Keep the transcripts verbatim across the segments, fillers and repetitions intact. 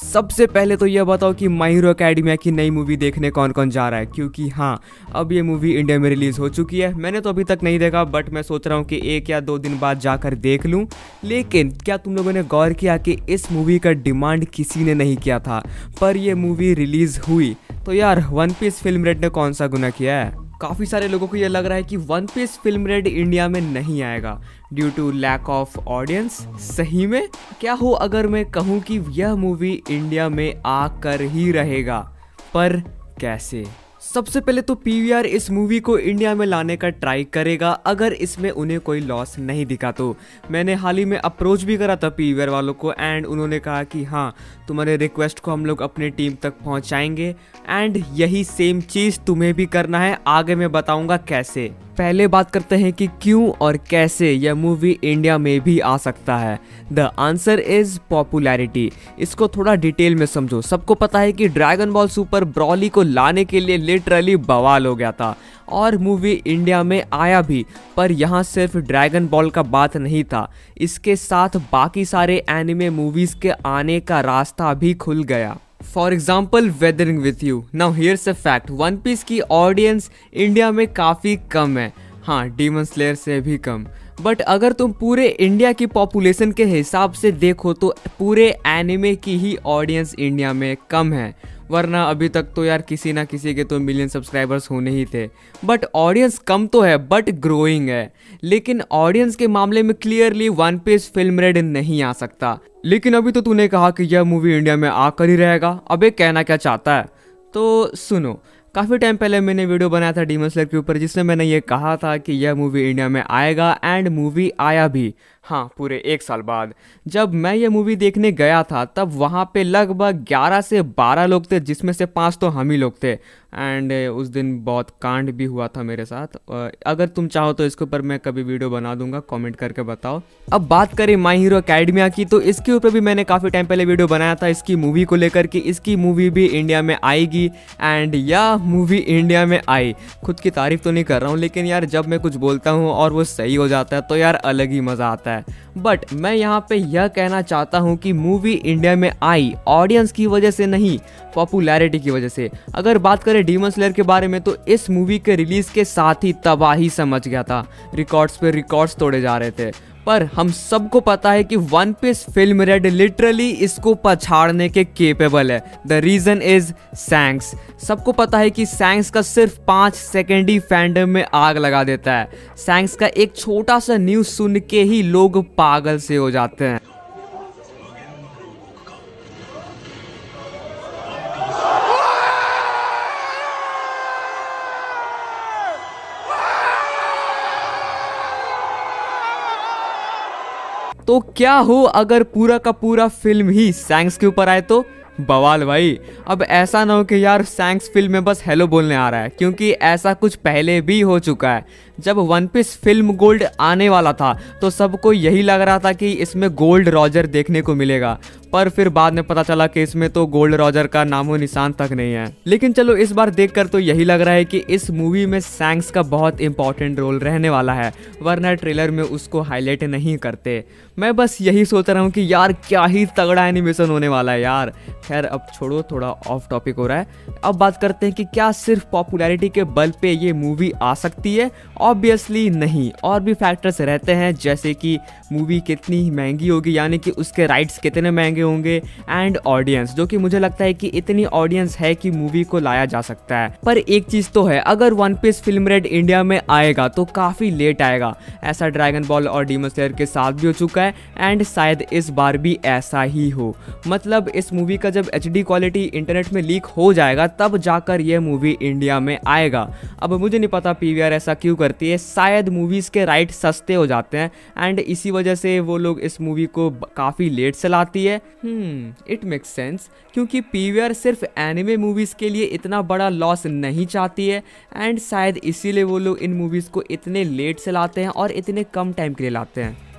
सबसे पहले तो यह बताओ कि माई हीरो एकेडमिया की नई मूवी देखने कौन कौन जा रहा है, क्योंकि हाँ अब ये मूवी इंडिया में रिलीज़ हो चुकी है। मैंने तो अभी तक नहीं देखा, बट मैं सोच रहा हूँ कि एक या दो दिन बाद जाकर देख लूँ। लेकिन क्या तुम लोगों ने गौर किया कि इस मूवी का डिमांड किसी ने नहीं किया था, पर ये मूवी रिलीज़ हुई। तो यार वन पीस फिल्म रेड ने कौन सा गुनाह किया है? काफ़ी सारे लोगों को ये लग रहा है कि One Piece Film Red India में नहीं आएगा due to lack of audience. सही में क्या हो अगर मैं कहूँ कि यह मूवी इंडिया में आकर ही रहेगा, पर कैसे? सबसे पहले तो पीवीआर इस मूवी को इंडिया में लाने का ट्राई करेगा अगर इसमें उन्हें कोई लॉस नहीं दिखा तो। मैंने हाल ही में अप्रोच भी करा था पीवीआर वालों को एंड उन्होंने कहा कि हाँ तुम्हारे रिक्वेस्ट को हम लोग अपने टीम तक पहुंचाएंगे एंड यही सेम चीज़ तुम्हें भी करना है। आगे मैं बताऊंगा कैसे। पहले बात करते हैं कि क्यों और कैसे यह मूवी इंडिया में भी आ सकता है। The answer is popularity. इसको थोड़ा डिटेल में समझो। सबको पता है कि ड्रैगन बॉल सुपर ब्रॉली को लाने के लिए लिटरली बवाल हो गया था और मूवी इंडिया में आया भी, पर यहाँ सिर्फ ड्रैगन बॉल का बात नहीं था, इसके साथ बाकी सारे एनिमे मूवीज के आने का रास्ता भी खुल गया। For example Weathering with You. Now here's a fact, One Piece की ऑडियंस इंडिया में काफ़ी कम है, हाँ डीमन स्लेयर से भी कम। बट अगर तुम पूरे इंडिया की पॉपुलेशन के हिसाब से देखो तो पूरे एनिमे की ही ऑडियंस इंडिया में कम है, वरना अभी तक तो यार किसी ना किसी के तो मिलियन सब्सक्राइबर्स होने ही थे। बट ऑडियंस कम तो है बट ग्रोइंग है। लेकिन ऑडियंस के मामले में clearly One Piece Film Red नहीं आ सकता। लेकिन अभी तो तूने कहा कि यह मूवी इंडिया में आकर ही रहेगा, अबे कहना क्या चाहता है? तो सुनो, काफ़ी टाइम पहले मैंने वीडियो बनाया था डीमन स्लेयर के ऊपर जिसमें मैंने ये कहा था कि यह मूवी इंडिया में आएगा एंड मूवी आया भी, हाँ पूरे एक साल बाद। जब मैं ये मूवी देखने गया था तब वहाँ पे लगभग ग्यारह से बारह लोग थे, जिसमें से पाँच तो हम ही लोग थे एंड उस दिन बहुत कांड भी हुआ था मेरे साथ। अगर तुम चाहो तो इसके ऊपर मैं कभी वीडियो बना दूंगा, कमेंट करके बताओ। अब बात करें माई हीरो एकेडमिया की, तो इसके ऊपर भी मैंने काफ़ी टाइम पहले वीडियो बनाया था इसकी मूवी को लेकर कि इसकी मूवी भी इंडिया में आएगी एंड यह मूवी इंडिया में आई। खुद की तारीफ तो नहीं कर रहा हूँ, लेकिन यार जब मैं कुछ बोलता हूँ और वो सही हो जाता है तो यार अलग ही मज़ा आता है। बट मैं यहाँ पे यह कहना चाहता हूँ कि मूवी इंडिया में आई ऑडियंस की वजह से नहीं, पॉपुलैरिटी की वजह से। अगर बात करें डीमन स्लेयर के बारे में तो इस मूवी के रिलीज के साथ ही तबाही समझ गया था, रिकॉर्ड्स पे रिकॉर्ड्स तोड़े जा रहे थे। पर हम सबको पता है कि One Piece Film Red literally इसको पछाड़ने के केपेबल है। The reason is thanks. सबको पता है कि सैंक्स का सिर्फ पाँच सेकेंड ही फैंडम में आग लगा देता है। सैंक्स का एक छोटा सा न्यूज़ सुन के ही लोग पागल से हो जाते हैं। तो क्या हो अगर पूरा का पूरा फिल्म ही सैंक्स के ऊपर आए तो? बवाल भाई। अब ऐसा ना हो कि यार सैंक्स फिल्म में बस हेलो बोलने आ रहा है, क्योंकि ऐसा कुछ पहले भी हो चुका है। जब वन पीस फिल्म गोल्ड आने वाला था तो सबको यही लग रहा था कि इसमें गोल्ड रॉजर देखने को मिलेगा, पर फिर बाद में पता चला कि इसमें तो गोल्ड रॉजर का नामो निशान तक नहीं है। लेकिन चलो इस बार देखकर तो यही लग रहा है कि इस मूवी में सैंक्स का बहुत इंपॉर्टेंट रोल रहने वाला है, वरना ट्रेलर में उसको हाईलाइट नहीं करते। मैं बस यही सोच रहा हूँ कि यार क्या ही तगड़ा एनिमेशन होने वाला है यार। खैर अब छोड़ो, थोड़ा ऑफ टॉपिक हो रहा है। अब बात करते हैं कि क्या सिर्फ पॉपुलैरिटी के बल पे ये मूवी आ सकती है? ऑब्वियसली नहीं, और भी फैक्टर्स रहते हैं, जैसे कि मूवी कितनी महंगी होगी, यानी कि उसके राइट्स कितने महंगे होंगे एंड ऑडियंस, जो कि मुझे लगता है कि इतनी ऑडियंस है कि मूवी को लाया जा सकता है। पर एक चीज़ तो है, अगर One Piece Film Red India में आएगा तो काफ़ी लेट आएगा। ऐसा ड्रैगन बॉल और डीमन स्लेयर के साथ भी हो चुका है एंड शायद इस बार भी ऐसा ही हो। मतलब इस मूवी का जब एच डी क्वालिटी इंटरनेट में लीक हो जाएगा तब जाकर यह मूवी इंडिया में आएगा। अब मुझे नहीं पता पीवीआर ऐसा क्यों करती है, शायद मूवीज़ के राइट सस्ते हो जाते हैं एंड इसी वजह से वो लोग इस मूवी को काफ़ी लेट से लाती है। हम्म इट मेक्स सेंस, क्योंकि पीवीआर सिर्फ एनिमे मूवीज़ के लिए इतना बड़ा लॉस नहीं चाहती है एंड शायद इसीलिए वो लोग इन मूवीज़ को इतने लेट से लाते हैं और इतने कम टाइम के लिए लाते हैं।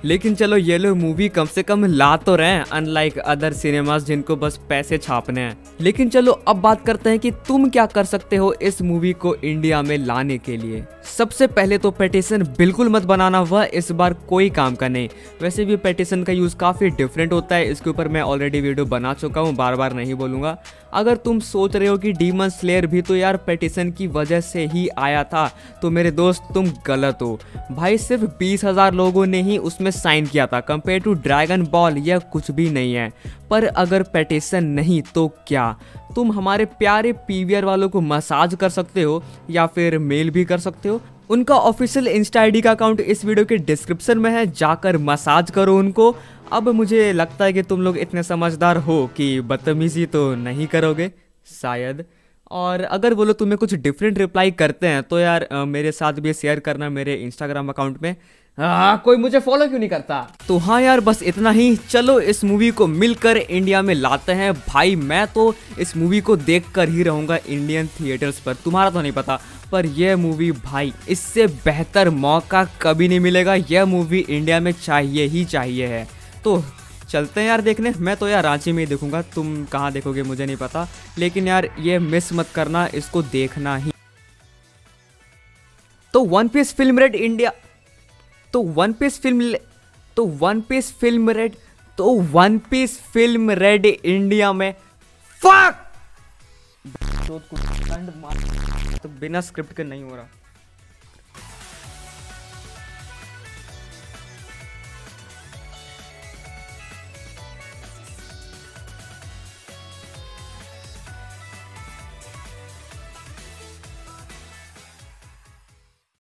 लेकिन चलो ये लोग मूवी कम से कम ला तो रहे हैं, अनलाइक अदर सिनेमास जिनको बस पैसे छापने हैं। लेकिन चलो अब बात करते हैं कि तुम क्या कर सकते हो इस मूवी को इंडिया में लाने के लिए। सबसे पहले तो पेटिशन बिल्कुल मत बनाना, वह इस बार कोई काम का नहीं। वैसे भी पेटिशन का यूज़ काफ़ी डिफरेंट होता है, इसके ऊपर मैं ऑलरेडी वीडियो बना चुका हूँ, बार बार नहीं बोलूँगा। अगर तुम सोच रहे हो कि डीमन स्लेयर भी तो यार पेटिशन की वजह से ही आया था, तो मेरे दोस्त तुम गलत हो भाई। सिर्फ बीस हज़ार लोगों ने ही उसमें साइन किया था, कंपेयर टू ड्रैगन बॉल यह कुछ भी नहीं है। पर अगर पेटिशन नहीं तो क्या, तुम हमारे प्यारे पीवीआर वालों को मसाज कर सकते हो या फिर मेल भी कर सकते हो। उनका ऑफिशियल इंस्टा आईडी का अकाउंट इस वीडियो के डिस्क्रिप्शन में है, जाकर मसाज करो उनको। अब मुझे लगता है कि तुम लोग इतने समझदार हो कि बदतमीजी तो नहीं करोगे शायद। और अगर वो लोग तुम्हें कुछ डिफरेंट रिप्लाई करते हैं तो यार आ, मेरे साथ भी शेयर करना मेरे इंस्टाग्राम अकाउंट में। आ, कोई मुझे फॉलो क्यों नहीं करता। तो हाँ यार बस इतना ही, चलो इस मूवी को मिलकर इंडिया में लाते हैं भाई। मैं तो इस मूवी को देखकर ही रहूँगा इंडियन थिएटर्स पर, तुम्हारा तो नहीं पता, पर यह मूवी भाई इससे बेहतर मौका कभी नहीं मिलेगा। यह मूवी इंडिया में चाहिए ही चाहिए है। तो चलते हैं यार देखने। मैं तो यार रांची में ही देखूंगा, तुम कहाँ देखोगे मुझे नहीं पता, लेकिन यार ये मिस मत करना, इसको देखना ही। तो One Piece Film Red India तो वन पीस फिल्म तो वन पीस फिल्म रेड तो One Piece Film Red India में फक तो बिना स्क्रिप्ट के नहीं हो रहा।